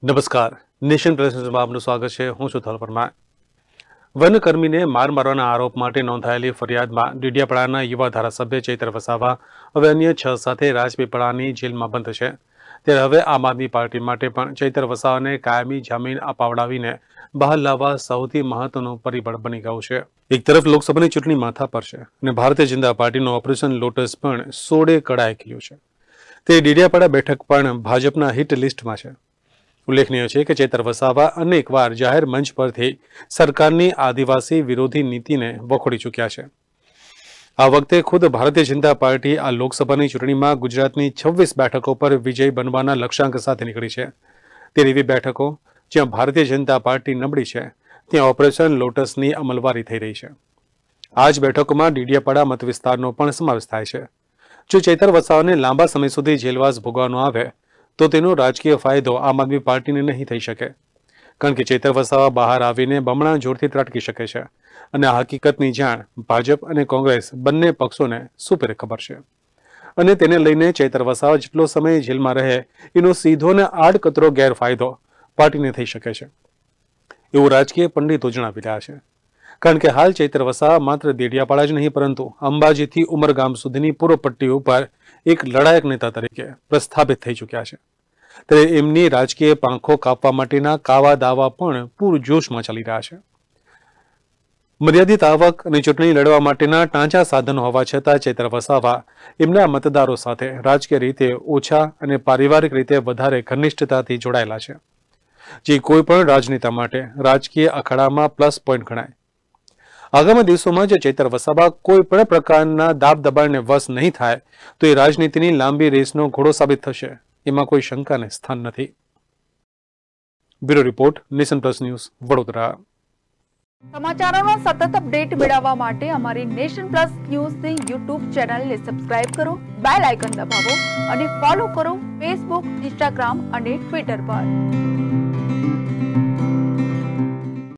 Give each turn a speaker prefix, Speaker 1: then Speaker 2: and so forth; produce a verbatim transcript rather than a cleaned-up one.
Speaker 1: નમસ્કાર, nation plus ન્યૂઝમાં આપનું સ્વાગત છે। હું છું થલ પરમાર। વનકર્મીને માર મારવાના આરોપ માટે નોંધાયેલી ફરિયાદમાં ડેડિયાપાડાના યુવા ધારાસભ્ય ચૈત્ર વસાવા હવે અન્ય છ સાથે રાજપીપળાની જેલમાં બંધ છે। ત્યારે હવે આમ આદમી પાર્ટી માટે પણ ચૈત્ર વસાવાને કાયમી જામીન અપાવડાવીને બહાર લાવવા સૌથી મહત્વનું પરિબળ બની ગયું છે। એક તરફ લોકસભાની ચૂંટણી માથા પર છે અને ભારતીય જનતા પાર્ટીનું ઓપરેશન લોટસ પણ સોળે કળાએ ખીલ્યું છે। તે ડેડિયાપાડા બેઠક પણ ભાજપના હિટ લિસ્ટમાં છે। ઉલ્લેખનીય છે કે ચૈત્ર વસાવા અનેકવાર જાહેર મંચ પરથી સરકારની આદિવાસી વિરોધી નીતિને વખોડી ચૂક્યા છે। આ વખતે ખુદ ભારતીય જનતા પાર્ટી આ લોકસભાની ચૂંટણીમાં ગુજરાતની છવ્વીસ બેઠકો પર વિજય બનવાના લક્ષ્યાંક સાથે નીકળી છે। તે એવી બેઠકો જ્યાં ભારતીય જનતા પાર્ટી નબળી છે ત્યાં ઓપરેશન લોટસની અમલવારી થઈ રહી છે। આ જ બેઠકોમાં ડેડિયાપાડા મત વિસ્તારનો પણ સમાવેશ થાય છે। જો ચૈત્ર વસાવાને લાંબા સમય સુધી જેલવાસ ભોગવવાનો આવે તો તેનો રાજકીય ફાયદો આમ આદમી પાર્ટીને નહીં થઈ શકે, કારણ કે ચૈત્ર વસાવા બહાર આવીને બમણા જોરથી ત્રાટકી શકે છે અને આ હકીકતની જાણ ભાજપ અને કોંગ્રેસ બંને પક્ષોને સુપેરે ખબર છે અને તેને લઈને ચૈત્ર વસાવા જેટલો સમય જેલમાં રહે એનો સીધો ને આડકતરો ગેરફાયદો પાર્ટીને થઈ શકે છે એવું રાજકીય પંડિતો જણાવી રહ્યા છે। કારણ કે હાલ ચૈત્ર વસાવા માત્ર ડેડિયાપાડા જ નહીં પરંતુ અંબાજીથી ઉમરગામ સુધીની પૂર્વ પટ્ટી ઉપર એક લડાયક નેતા તરીકે પ્રસ્થાપિત થઈ ચૂક્યા છે। ત્યારે એમની રાજકીય પાંખો કાપવા માટેના કાવા દાવા પણ પૂરજોશમાં ચાલી રહ્યા છે। મર્યાદિત આવક અને ચૂંટણી લડવા માટેના ટાંચા સાધનો હોવા છતાં ચૈત્ર વસાવા એમના મતદારો સાથે રાજકીય રીતે ઓછા અને પારિવારિક રીતે વધારે ઘનિષ્ઠતાથી જોડાયેલા છે, જે કોઈ પણ રાજનેતા માટે રાજકીય અખાડામાં પ્લસ પોઈન્ટ ગણાય। આગામી દિવસોમાં જો ચૈત્ર વસાવા કોઈ પણ પ્રકારના દાબ દબાણને વશ નહીં થાય તો એ રાજનીતિની લાંબી રેસનો ઘોડો સાબિત થશે, એમાં કોઈ શંકાને સ્થાન નથી। Bureau report, nation plus news, Vadodara.
Speaker 2: સમાચારોનો સતત અપડેટ મેળવવા માટે અમારી નેશન પ્લસ ન્યૂઝની યુટ્યુબ ચેનલને સબસ્ક્રાઇબ કરો, બેલ આઇકન દબાવો અને ફોલો કરો ફેસબુક, ઇન્સ્ટાગ્રામ અને ટ્વિટર પર।